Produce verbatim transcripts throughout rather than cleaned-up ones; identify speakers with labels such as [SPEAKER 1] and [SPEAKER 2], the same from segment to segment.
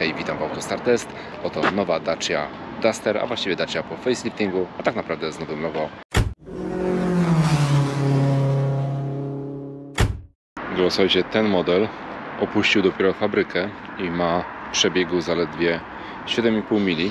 [SPEAKER 1] Hej, witam w Autostar Test. Oto nowa Dacia Duster, a właściwie Dacia po faceliftingu, a tak naprawdę z nowym logo. Słuchajcie, ten model opuścił dopiero fabrykę i ma przebiegu zaledwie siedem i pół mili.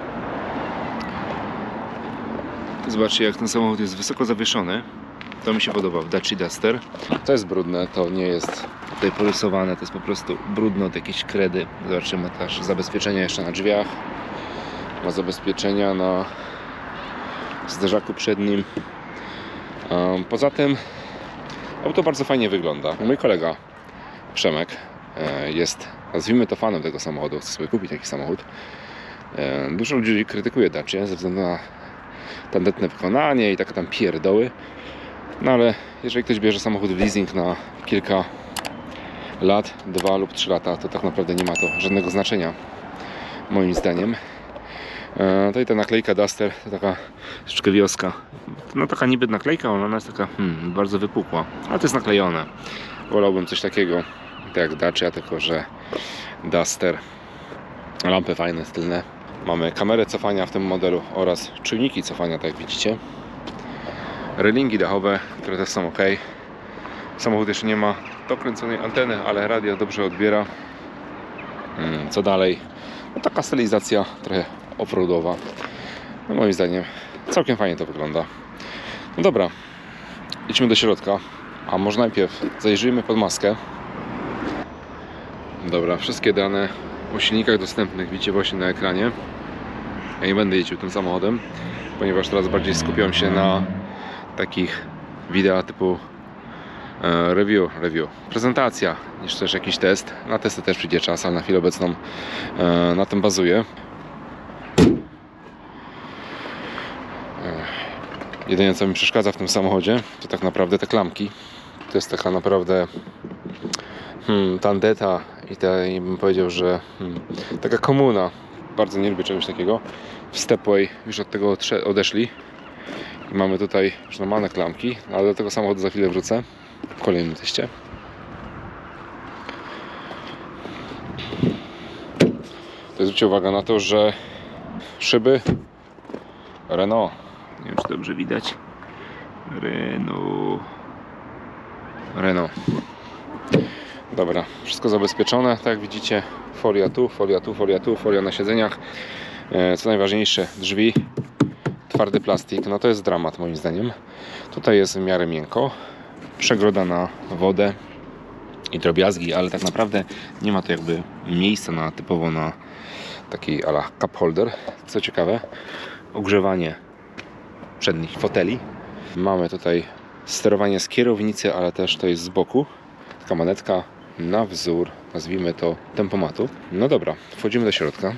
[SPEAKER 1] Zobaczcie, jak ten samochód jest wysoko zawieszony. To mi się podoba w Dacia Duster. To jest brudne, to nie jest tutaj porysowane, to jest po prostu brudne od jakiejś kredy. Zobaczcie, ma też zabezpieczenia jeszcze na drzwiach. Ma zabezpieczenia na zderzaku przednim. Um, poza tym auto bardzo fajnie wygląda. Mój kolega Przemek jest, nazwijmy to, fanem tego samochodu. Chce sobie kupić taki samochód. Dużo ludzi krytykuje Dacię ze względu na tandetne wykonanie i takie tam pierdoły. No ale jeżeli ktoś bierze samochód w leasing na kilka lat, dwa lub trzy lata, to tak naprawdę nie ma to żadnego znaczenia, moim zdaniem. E, to i ta naklejka Duster to taka troszeczkę wioska. No taka niby naklejka, ale ona jest taka hmm, bardzo wypukła. Ale to jest naklejone. Wolałbym coś takiego, tak jak Dacia, tylko że Duster. Lampy fajne, tylne. Mamy kamerę cofania w tym modelu oraz czujniki cofania, tak jak widzicie. Relingi dachowe, które też są ok. Samochód jeszcze nie ma dokręconej anteny, ale radio dobrze odbiera. Hmm, co dalej? No, taka stylizacja trochę offroadowa. No, moim zdaniem całkiem fajnie to wygląda. No dobra, idźmy do środka. A może najpierw zajrzyjmy pod maskę. Dobra, wszystkie dane o silnikach dostępnych widzicie właśnie na ekranie. Ja nie będę jeździł tym samochodem, ponieważ teraz bardziej skupiam się na takich wideo typu e, review, review, prezentacja, niż też jakiś test. Na testy też przyjdzie czas, ale na chwilę obecną e, na tym bazuję. E, jedynie co mi przeszkadza w tym samochodzie, to tak naprawdę te klamki. To jest taka naprawdę hmm, tandeta i, te, i bym powiedział, że hmm, taka komuna. Bardzo nie lubię czegoś takiego. W Stepway już od tego odeszli. I mamy tutaj już normalne klamki, ale do tego samochodu za chwilę wrócę w kolejnym teście. To zwróćcie uwagę na to, że szyby Renault, nie wiem czy dobrze widać, Renault Renault dobra, wszystko zabezpieczone, tak jak widzicie, folia tu, folia tu, folia tu, folia na siedzeniach. Co najważniejsze, drzwi, twardy plastik, no to jest dramat moim zdaniem. Tutaj jest w miarę miękko, przegroda na wodę i drobiazgi, ale tak naprawdę nie ma to jakby miejsca na typowo na taki a la cup holder. Co ciekawe, ogrzewanie przednich foteli. Mamy tutaj sterowanie z kierownicy, ale też to jest z boku. Taka manetka na wzór, nazwijmy to, tempomatu. No dobra, wchodzimy do środka.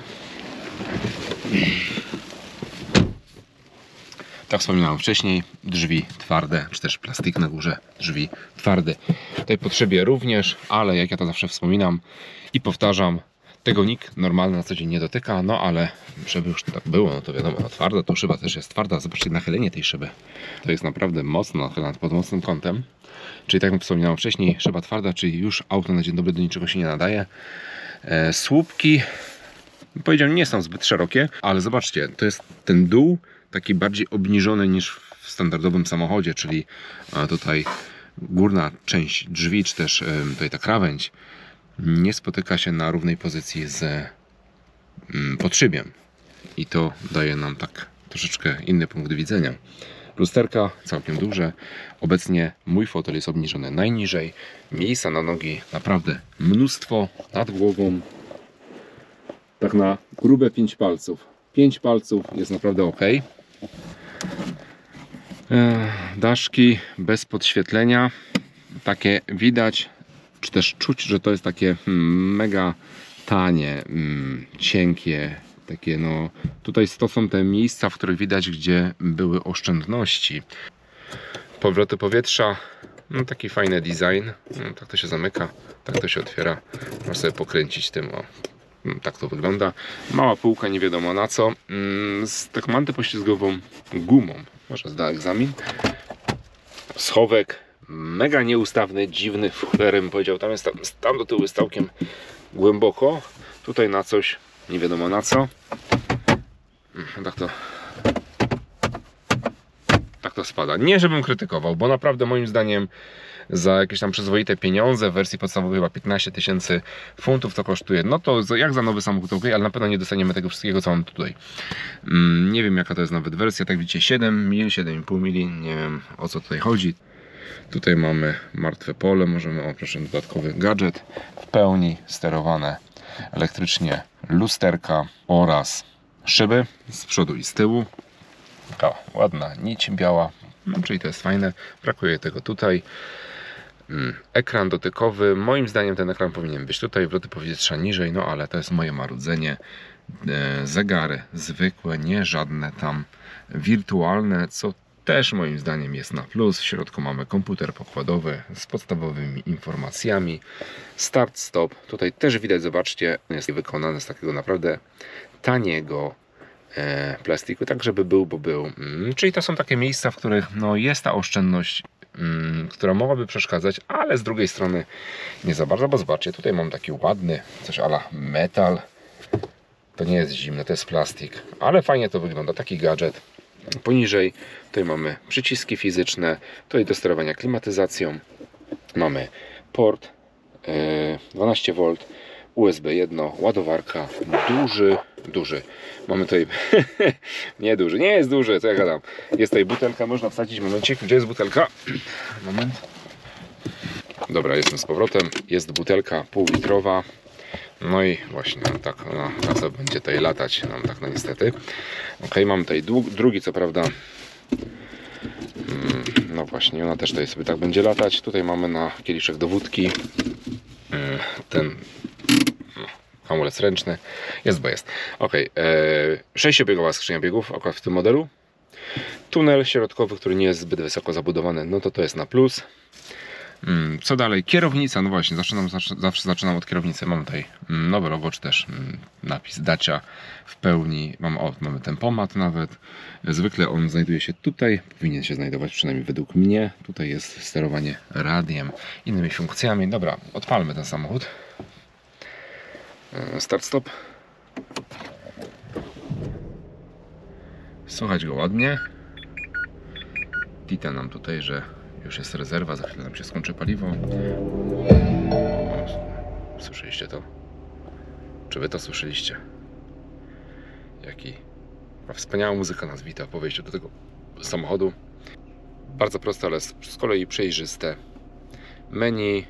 [SPEAKER 1] Tak wspominałem wcześniej, drzwi twarde, czy też plastik na górze, drzwi twarde. Tej potrzebie również, ale jak ja to zawsze wspominam i powtarzam, tego nikt normalny na co dzień nie dotyka, no ale żeby już tak było, no to wiadomo, no twarda to szyba też jest twarda. Zobaczcie nachylenie tej szyby. To jest naprawdę mocno nachylane pod mocnym kątem. Czyli tak jak wspominałem wcześniej, szyba twarda, czyli już auto na dzień dobry do niczego się nie nadaje. E, słupki, powiedziałem, nie są zbyt szerokie, ale zobaczcie, to jest ten dół taki bardziej obniżony niż w standardowym samochodzie, czyli tutaj górna część drzwi, czy też tutaj ta krawędź nie spotyka się na równej pozycji z podszybiem i to daje nam tak troszeczkę inny punkt widzenia. Lusterka całkiem duże. Obecnie mój fotel jest obniżony najniżej. Miejsca na nogi naprawdę mnóstwo. Nad głową tak na grube pięć palców. pięć palców jest naprawdę ok. Daszki bez podświetlenia. Takie widać, czy też czuć, że to jest takie hmm, mega tanie, hmm, cienkie. Takie no, tutaj to są te miejsca, w których widać, gdzie były oszczędności. Powroty powietrza, no taki fajny design. No, tak to się zamyka, tak to się otwiera. Można sobie pokręcić tym, o. No, tak to wygląda. Mała półka, nie wiadomo na co, z taką antypoślizgową gumą. Może zda egzamin. Schowek mega nieustawny, dziwny, w cholerę bym powiedział. Tam jest tam, tam do tyłu jest całkiem głęboko. Tutaj na coś, nie wiadomo na co. Tak to tak to spada. Nie żebym krytykował, bo naprawdę moim zdaniem za jakieś tam przyzwoite pieniądze w wersji podstawowej chyba piętnaście tysięcy funtów to kosztuje. No to jak za nowy samochód ok, ale na pewno nie dostaniemy tego wszystkiego, co mam tutaj. Mm, nie wiem jaka to jest nawet wersja, tak widzicie, siedem mili, siedem i pół mili, nie wiem o co tutaj chodzi. Tutaj mamy martwe pole, możemy, o proszę, dodatkowy gadżet, w pełni sterowane elektrycznie lusterka oraz szyby z przodu i z tyłu. Taka ładna nić biała, no, czyli to jest fajne, brakuje tego tutaj. Ekran dotykowy, moim zdaniem ten ekran powinien być tutaj, wloty powietrza niżej, no ale to jest moje marudzenie. Zegary zwykłe, nie żadne tam wirtualne, co też moim zdaniem jest na plus. W środku mamy komputer pokładowy z podstawowymi informacjami. Start, stop. Tutaj też widać, zobaczcie, jest wykonane z takiego naprawdę taniego e, plastiku, tak żeby był, bo był. Mm, czyli to są takie miejsca, w których no, jest ta oszczędność, mm, która mogłaby przeszkadzać, ale z drugiej strony nie za bardzo, bo zobaczcie, tutaj mam taki ładny, coś a la metal. To nie jest zimne, to jest plastik, ale fajnie to wygląda, taki gadżet. Poniżej tutaj mamy przyciski fizyczne, tutaj do sterowania klimatyzacją. Mamy port dwanaście wolt, U S B jeden, ładowarka, duży, duży. Mamy tutaj, nie duży, nie jest duży, co ja gadam. Jest tutaj butelka, można wsadzić, momencik, gdzie jest butelka? Moment. Dobra, jestem z powrotem, jest butelka półlitrowa. No i właśnie, no tak, no, na co będzie tutaj latać, no tak, no niestety. Ok, mam tutaj drugi, co prawda, no właśnie, ona też tutaj sobie tak będzie latać. Tutaj mamy na kieliszek do wódki ten no, hamulec ręczny, jest, bo jest. Ok, e, sześciobiegowa skrzynia biegów, akurat w tym modelu. Tunel środkowy, który nie jest zbyt wysoko zabudowany, no to to jest na plus. Co dalej? Kierownica, no właśnie, zaczynam, zawsze zaczynam od kierownicy. Mam tutaj nowy logo, czy też napis Dacia w pełni. Mam, o, mamy tempomat nawet. Zwykle on znajduje się tutaj, powinien się znajdować przynajmniej według mnie. Tutaj jest sterowanie radiem, innymi funkcjami. Dobra, odpalmy ten samochód. Start, stop. Słychać go ładnie. Tita nam tutaj, że już jest rezerwa, za chwilę nam się skończy paliwo. O, słyszeliście to? Czy wy to słyszeliście? Jaki wspaniała muzyka nas wita po wejściu do tego samochodu. Bardzo proste, ale z kolei przejrzyste. Menu.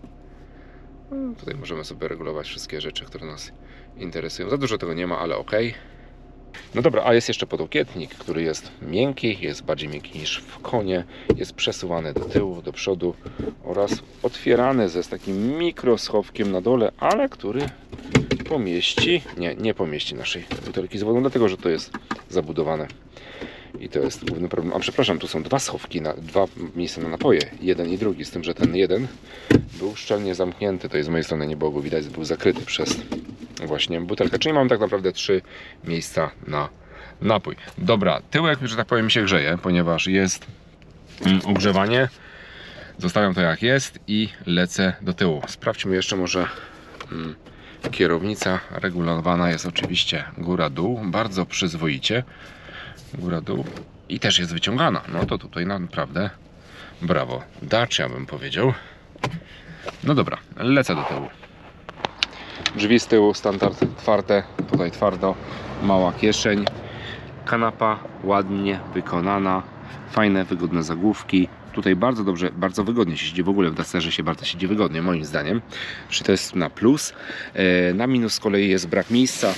[SPEAKER 1] No, tutaj możemy sobie regulować wszystkie rzeczy, które nas interesują. Za dużo tego nie ma, ale ok. No dobra, a jest jeszcze podłokietnik, który jest miękki, jest bardziej miękki niż w konie, jest przesuwany do tyłu, do przodu oraz otwierany ze z takim mikroschowkiem na dole, ale który pomieści, nie, nie pomieści naszej butelki z wodą, dlatego że to jest zabudowane i to jest główny problem. A przepraszam, tu są dwa schowki, na, dwa miejsca na napoje, jeden i drugi, z tym, że ten jeden był szczelnie zamknięty, to jest z mojej strony nie było go widać, był zakryty przez właśnie butelkę, czyli mam tak naprawdę trzy miejsca na napój. Dobra, tyłek, że tak powiem, się grzeje, ponieważ jest mm, ogrzewanie. Zostawiam to jak jest i lecę do tyłu. Sprawdźmy jeszcze może mm, kierownica regulowana jest oczywiście góra-dół, bardzo przyzwoicie góra-dół i też jest wyciągana. No to tutaj naprawdę brawo. Dacia bym powiedział. No dobra, lecę do tyłu. Drzwi z tyłu standard twarde, tutaj twardo, mała kieszeń, kanapa ładnie wykonana, fajne, wygodne zagłówki. Tutaj bardzo dobrze, bardzo wygodnie się siedzi, w ogóle w Dusterze się bardzo siedzi wygodnie moim zdaniem. Czy to jest na plus? Na minus z kolei jest brak miejsca.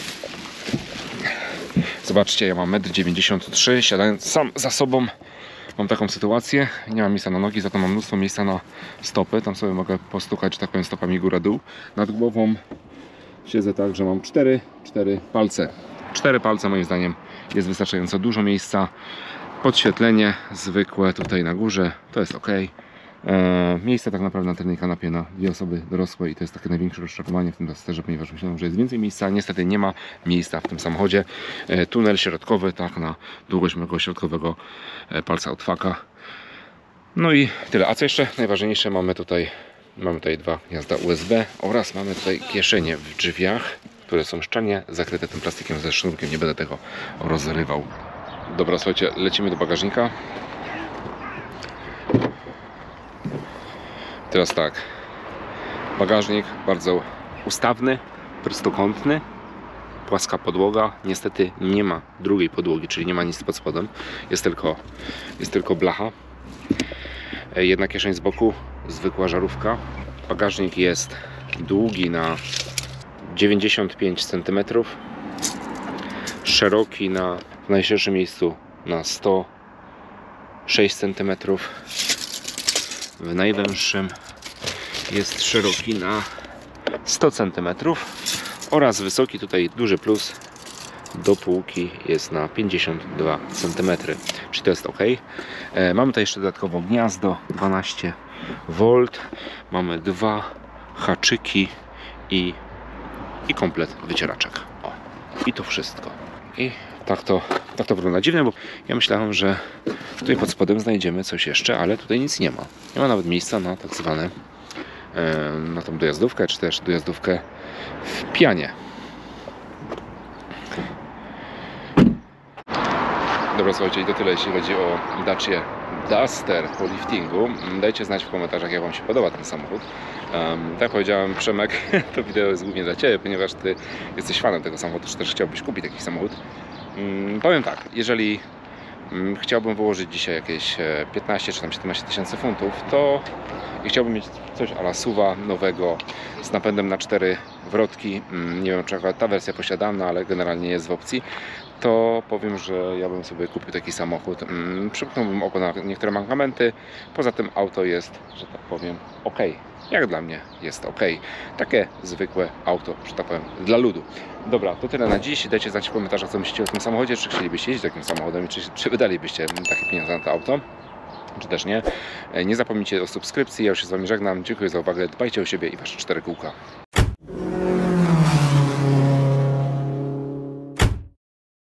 [SPEAKER 1] Zobaczcie, ja mam metr dziewięćdziesiąt trzy, siadając sam za sobą mam taką sytuację, nie mam miejsca na nogi, za to mam mnóstwo miejsca na stopy, tam sobie mogę postukać, że tak powiem, stopami góra-dół. Nad głową siedzę tak, że mam cztery, cztery palce. cztery palce moim zdaniem jest wystarczająco dużo miejsca. Podświetlenie zwykłe tutaj na górze, to jest ok. Eee, miejsce tak naprawdę na tylnej kanapie na dwie osoby dorosłe i to jest takie największe rozczarowanie w tym Dusterze, ponieważ myślałem, że jest więcej miejsca. Niestety nie ma miejsca w tym samochodzie. Eee, tunel środkowy, tak, na długość mojego środkowego e, palca od faka. No i tyle. A co jeszcze najważniejsze, mamy tutaj mamy tutaj dwa gniazda U S B oraz mamy tutaj kieszenie w drzwiach. które są szczelnie zakryte tym plastikiem ze sznurkiem. Nie będę tego rozrywał. Dobra, słuchajcie, lecimy do bagażnika. Teraz tak. Bagażnik bardzo ustawny, prostokątny, płaska podłoga. Niestety nie ma drugiej podłogi, czyli nie ma nic pod spodem. Jest tylko, jest tylko blacha. Jedna kieszeń z boku, zwykła żarówka. Bagażnik jest długi na dziewięćdziesiąt pięć centymetrów, szeroki na w najszerszym miejscu na sto sześć centymetrów, w najwęższym jest szeroki na sto centymetrów oraz wysoki, tutaj duży plus, do półki jest na pięćdziesiąt dwa centymetry, czyli to jest ok. E, mamy tutaj jeszcze dodatkowo gniazdo dwanaście wolt, mamy dwa haczyki i, i komplet wycieraczek. O, i to wszystko. I tak to, tak to wygląda dziwnie, bo ja myślałem, że tutaj pod spodem znajdziemy coś jeszcze, ale tutaj nic nie ma. Nie ma nawet miejsca na tak zwane e, na tą dojazdówkę, czy też dojazdówkę w pianie. Dobra, słuchajcie, i to tyle, jeśli chodzi o Dacia Duster po liftingu. Dajcie znać w komentarzach, jak Wam się podoba ten samochód. Um, tak jak powiedziałem, Przemek, to wideo jest głównie dla Ciebie, ponieważ Ty jesteś fanem tego samochodu, czy też chciałbyś kupić taki samochód. Um, powiem tak, jeżeli um, chciałbym wyłożyć dzisiaj jakieś piętnaście czy tam siedemnaście tysięcy funtów, to i chciałbym mieć coś a la suwa nowego z napędem na cztery wrotki. Um, nie wiem, czy ta wersja posiadana, ale generalnie jest w opcji. To powiem, że ja bym sobie kupił taki samochód. Hmm, przymknąłbym oko na niektóre mankamenty. Poza tym auto jest, że tak powiem, ok. Jak dla mnie jest ok. Takie zwykłe auto, że tak powiem, dla ludu. Dobra, to tyle na dziś. Dajcie znać w komentarzach, co myślicie o tym samochodzie. Czy chcielibyście jeździć takim samochodem, czy, czy wydalibyście takie pieniądze na to auto, czy też nie. Nie zapomnijcie o subskrypcji. Ja już się z Wami żegnam. Dziękuję za uwagę. Dbajcie o siebie i Wasze cztery kółka.